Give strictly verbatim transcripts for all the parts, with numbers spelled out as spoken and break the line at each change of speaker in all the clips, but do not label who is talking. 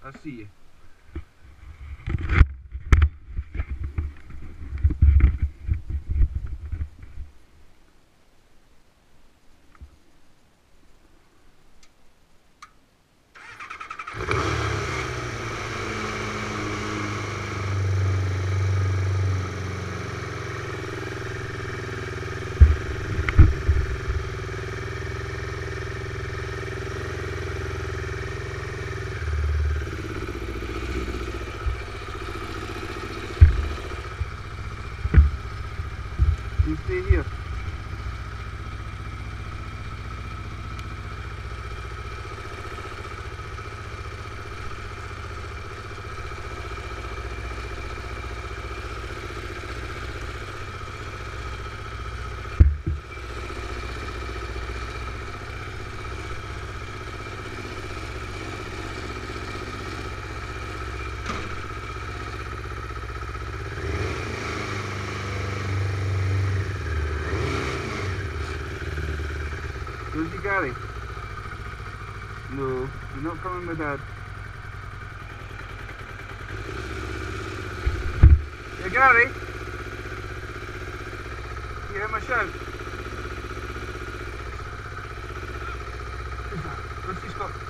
I see you. You stay here. Where's your Gary? No, you're not coming with Dad. Hey Gary? You hear my shout? Who's that? What's he got?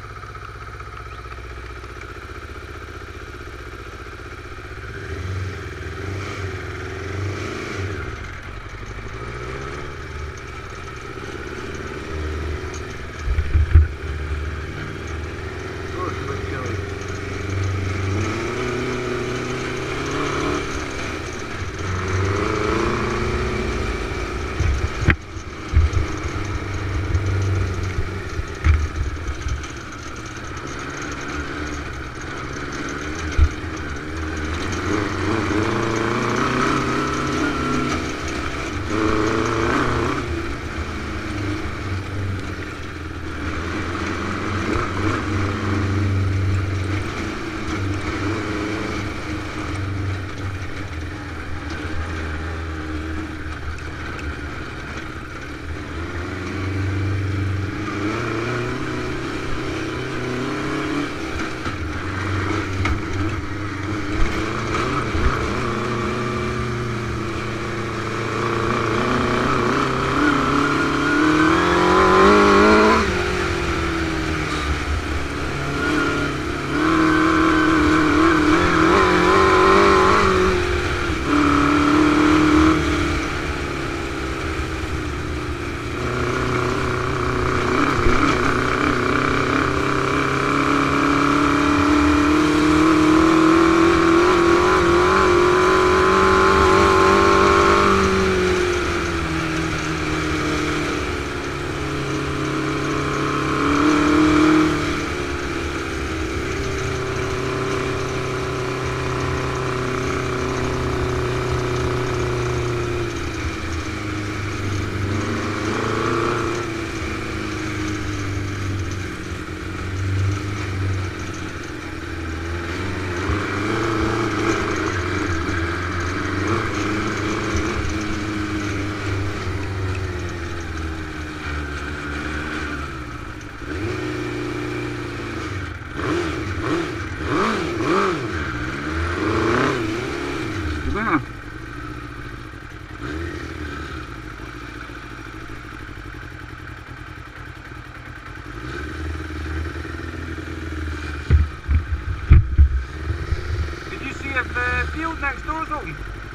Field next door's open.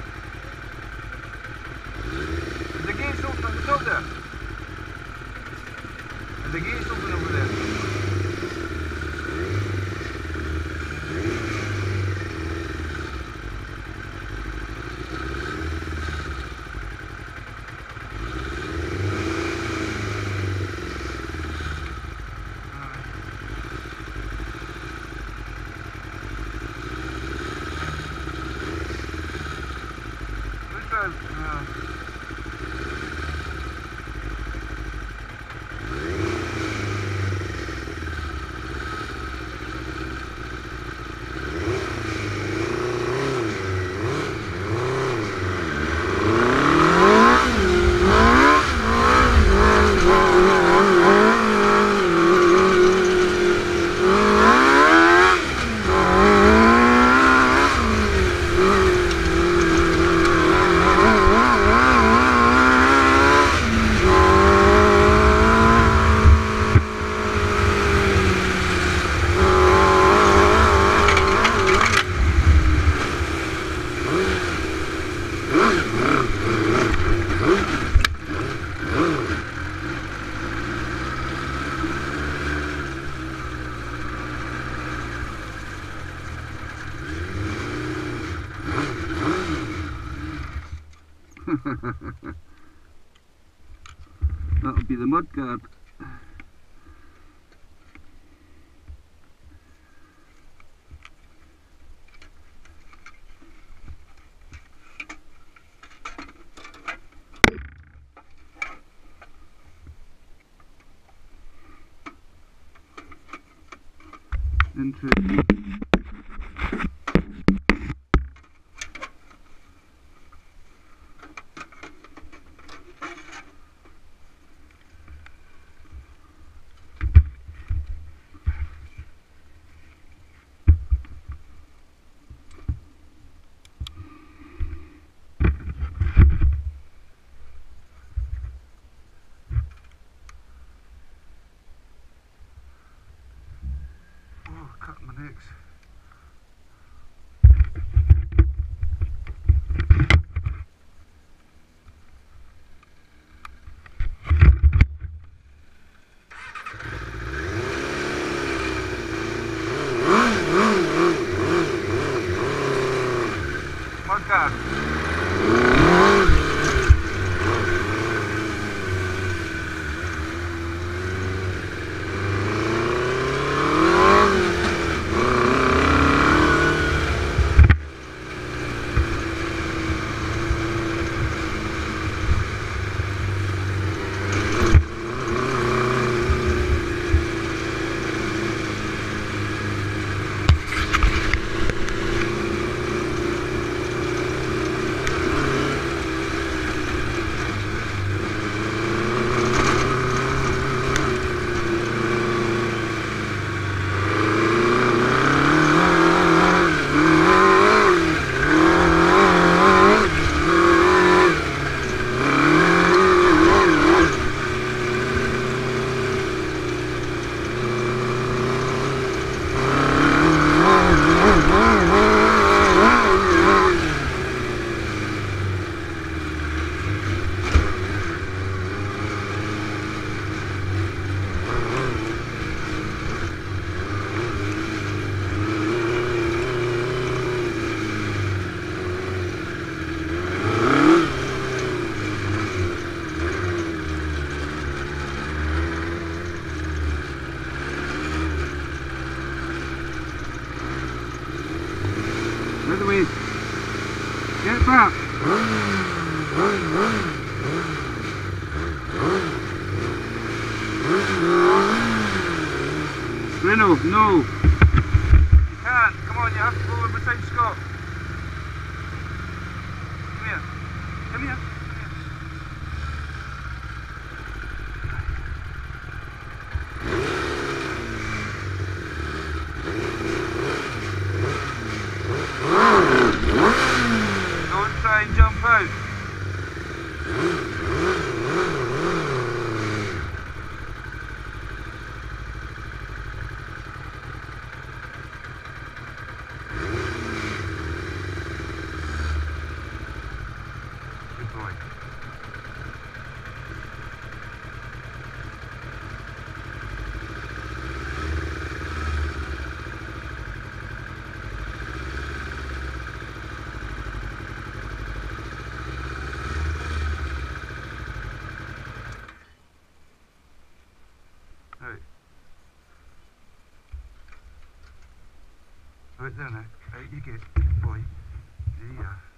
The gate's open on the top there. And the gate's open over there. Uh,
That'll be the mud guard. Interesting.
Oh, cut my necks. Mudguard.
By the way, get back. Reno, no.
You can't. Come on, you have to go over beside Scott. Come here. Come here. Come here. Don't try and jump out. Good boy. Right. Right there now. Out you get, good boy. There you are.